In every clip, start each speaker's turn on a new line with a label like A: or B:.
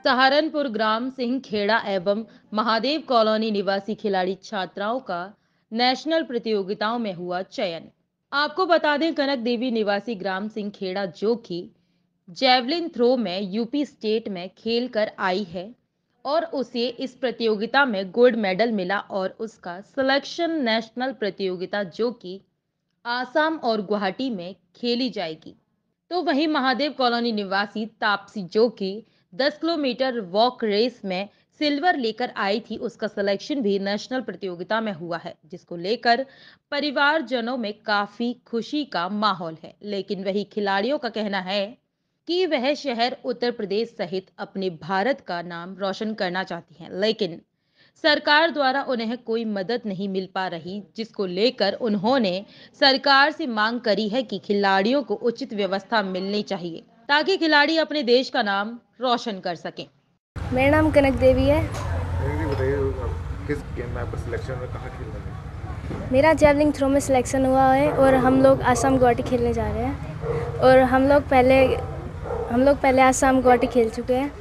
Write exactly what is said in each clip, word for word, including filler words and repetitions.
A: सहारनपुर ग्राम सिंह खेड़ा एवं महादेव कॉलोनी निवासी खिलाड़ी छात्राओं का नेशनल प्रतियोगिताओं में हुआ चयन। आपको बता दें, कनक देवी निवासी ग्राम सिंह खेड़ा जो कि जेवलिन थ्रो में यूपी स्टेट में खेल कर आई है और उसे इस प्रतियोगिता में गोल्ड मेडल मिला और उसका सिलेक्शन नेशनल प्रतियोगिता जो कि आसाम और गुवाहाटी में खेली जाएगी। तो वहीं महादेव कॉलोनी निवासी तापसी जो कि दस किलोमीटर वॉक रेस में सिल्वर लेकर आई थी, उसका सिलेक्शन भी नेशनल प्रतियोगिता में हुआ है, जिसको लेकर परिवारजनों में काफी खुशी का माहौल है। लेकिन वही खिलाड़ियों का कहना है कि वह शहर उत्तर प्रदेश सहित अपने भारत का नाम रोशन करना चाहती हैं, लेकिन सरकार द्वारा उन्हें कोई मदद नहीं मिल पा रही, जिसको लेकर उन्होंने सरकार से मांग करी है कि खिलाड़ियों को उचित व्यवस्था मिलनी चाहिए ताकि खिलाड़ी अपने देश का नाम रोशन कर सकें।
B: मेरा नाम कनक देवी है।
C: बताइए, किस गेम में आपका सिलेक्शन में कहाँ खेलना है?
B: मेरा जेवलिन थ्रो में सिलेक्शन हुआ है और हम लोग आसाम गुवाहाटी खेलने जा रहे हैं। और हम लोग पहले हम लोग पहले आसाम गुवाहाटी खेल चुके हैं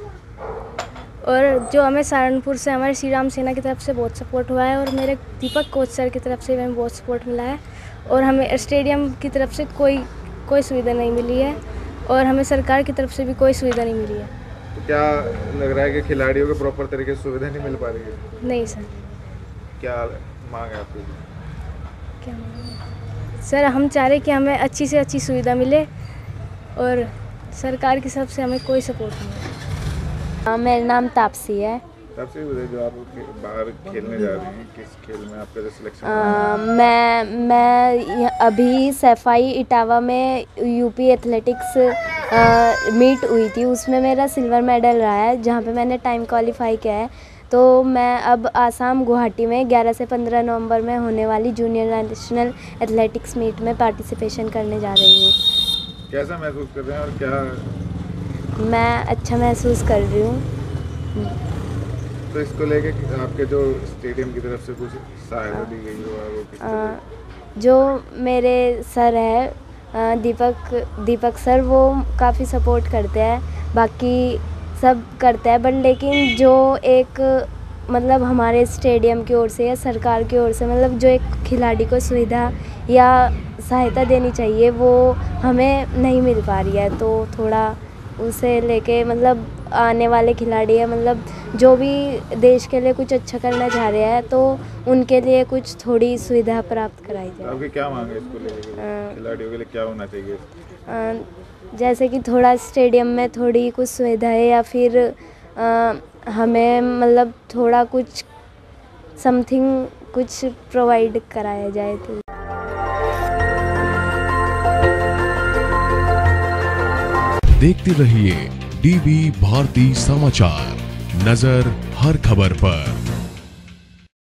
B: और जो हमें सहारनपुर से हमारे श्री राम सेना की तरफ से बहुत सपोर्ट हुआ है और मेरे दीपक कोच सर की तरफ से हमें बहुत सपोर्ट मिला है और हमें स्टेडियम की तरफ से कोई कोई सुविधा नहीं मिली है और हमें सरकार की तरफ से भी कोई सुविधा नहीं मिली है।
C: तो क्या लग रहा है कि खिलाड़ियों को प्रॉपर तरीके से सुविधा नहीं मिल पा रही है?
B: नहीं सर।
C: क्या मांग है आपकी?
B: क्या मांग सर, हम चाह रहे कि हमें अच्छी से अच्छी सुविधा मिले और सरकार की तरफ से हमें कोई सपोर्ट नहीं है।
D: हाँ, मेरा नाम तापसी है।
C: तापसी, जो आप बाहर खेलने जा रही हैं, किस खेल में आपका जो सिलेक्शन?
D: मैं मैं अभी सैफाई इटावा में यूपी एथलेटिक्स मीट हुई थी, उसमें मेरा सिल्वर मेडल रहा है जहाँ पे मैंने टाइम क्वालिफाई किया है। तो मैं अब आसाम गुवाहाटी में ग्यारह से पंद्रह नवंबर में होने वाली जूनियर नेशनल एथलेटिक्स मीट में पार्टिसिपेशन करने जा रही हूँ।
C: कैसा महसूस कर रहे हैं और क्या?
D: मैं अच्छा महसूस कर रही हूँ।
C: तो इसको लेके आपके जो स्टेडियम की तरफ से कुछ सहायता दी गई हो वो किस तरह?
D: जो मेरे सर है दीपक दीपक सर, वो काफ़ी सपोर्ट करते हैं, बाकी सब करते हैं, बट लेकिन जो एक मतलब हमारे स्टेडियम की ओर से या सरकार की ओर से मतलब जो एक खिलाड़ी को सुविधा या सहायता देनी चाहिए वो हमें नहीं मिल पा रही है। तो थोड़ा उसे लेके मतलब आने वाले खिलाड़ी है, मतलब जो भी देश के लिए कुछ अच्छा करना चाह रहे हैं तो उनके लिए कुछ थोड़ी सुविधा प्राप्त कराई जाए।
C: आपकी क्या मांग है इसको लेके? खिलाड़ियों के लिए क्या होना चाहिए?
D: आ, जैसे कि थोड़ा स्टेडियम में थोड़ी कुछ सुविधाएं या फिर आ, हमें मतलब थोड़ा कुछ समथिंग कुछ प्रोवाइड कराया जाए। तो
E: देखते रहिए डीबी भारती समाचार, नजर हर खबर पर।